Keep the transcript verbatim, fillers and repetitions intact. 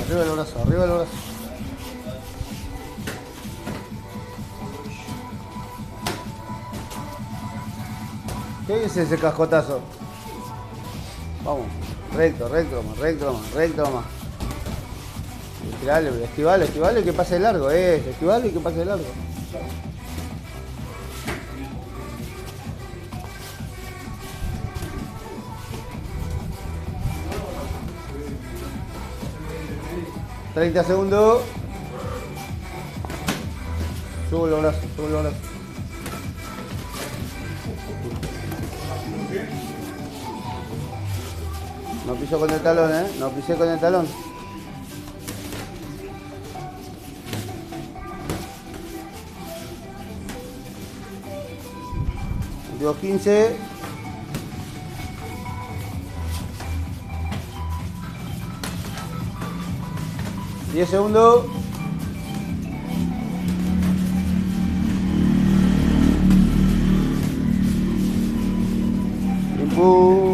Arriba el brazo, arriba el brazo. ¿Qué es ese cascotazo? Vamos, recto, recto, más, recto, más, recto, más. Estivale, estivale, estivale que pase de largo, eh. Estivale que pase de largo. treinta segundos. Subo los brazos, subo los brazos. No piso con el talón, eh. No pisé con el talón. veintidós quince. diez segundos. Tiempo.